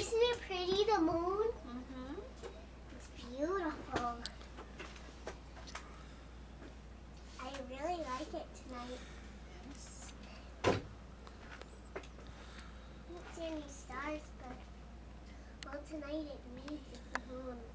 Isn't it pretty, the moon? Mm-hmm. It's beautiful. I really like it tonight. Yes. I don't see any stars, but well, tonight it means it's the moon.